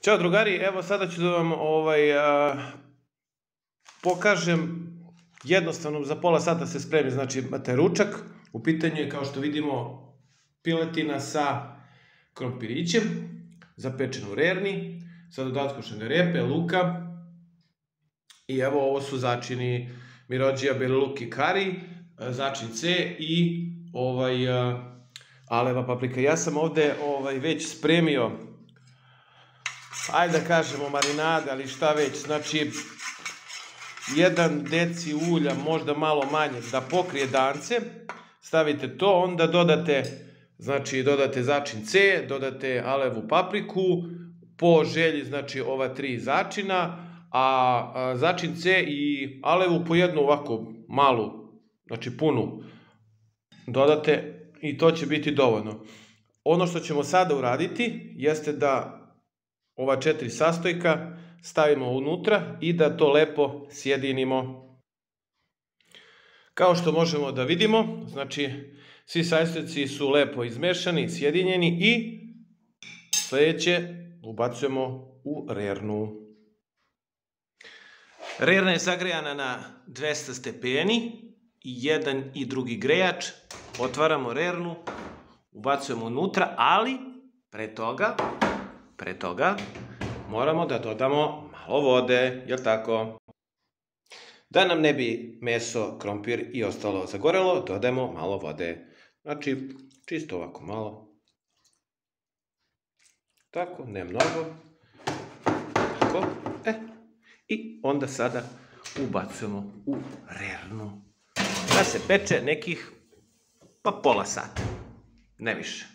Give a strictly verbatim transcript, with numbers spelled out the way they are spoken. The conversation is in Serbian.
Ćao drugari, evo sada ću da vam ovaj, a, pokažem jednostavno za pola sata se spremi, znači imate ručak, u pitanju je kao što vidimo piletina sa krompirićem, zapečen u rerni, sa dodatkom šenderepe, luka i evo ovo su začini mirođija, beli luk i kari, začin C i ovaj, a, aleva paprika. Ja sam ovde ovaj, već spremio, ajde da kažemo marinade, ali šta već, znači jedan deci ulja, možda malo manje, da pokrije dance, stavite to, onda dodate, znači dodate začin C, dodate alevu papriku, po želji, znači ova tri začina, a začin C i alevu po jednu ovako malu, znači punu dodate i to će biti dovoljno. Ono što ćemo sada uraditi jeste da ova četiri sastojka stavimo unutra i da to lepo sjedinimo. Kao što možemo da vidimo, znači svi sastojci su lepo izmešani, sjedinjeni i sljedeće ubacujemo u rernu. Rerna je zagrejana na dvesta stepeni, jedan i drugi grejač. Otvaramo rernu, ubacujemo unutra, ali pre toga Pre toga moramo da dodamo malo vode, jel tako? Da nam ne bi meso, krompir i ostalo zagorelo, dodajemo malo vode. Znači, čisto ovako malo. Tako, ne mnogo. Tako, e. I onda sada ubacujemo u rernu. Da se peče nekih, pa pola sata. Ne više.